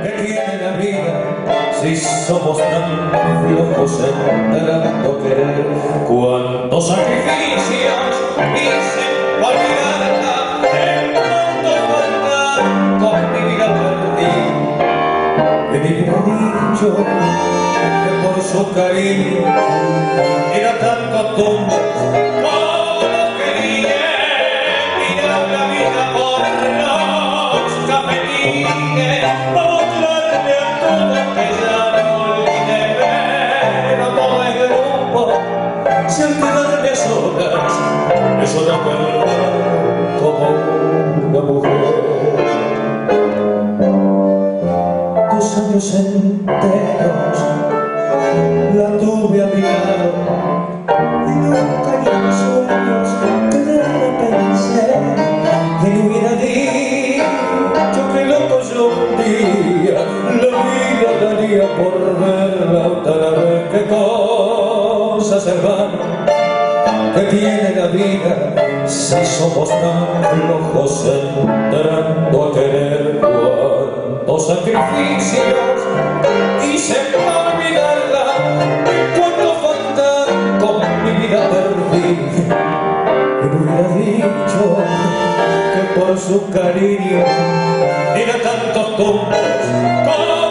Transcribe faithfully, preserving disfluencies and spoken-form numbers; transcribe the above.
que tiene la vida si somos tan flojos en tanto querer? Cuántos sacrificios hice para olvidarla, en cuánto falta con mi vida perdí. Me hubiera dicho que por su cariño era tan costumbre como quería tirar la vida por los cafetines, mostrarle a todos que ya no olvidé ver a todo el grupo. Si al quedarme a solas eso de perder como una mujer, dos años enteros la tuve a mi lado y nunca en mis sueños que de pensé que le hubiera dicho que loco yo un día la vida daría por verla otra vez. Qué cosas hermanas que tiene la vida si somos tan flojos entrando a querer. Cuántos sacrificios hice para olvidarla, cuánto falta con mi vida perdí. Me hubiera dicho que por su cariño era tantos tumbos como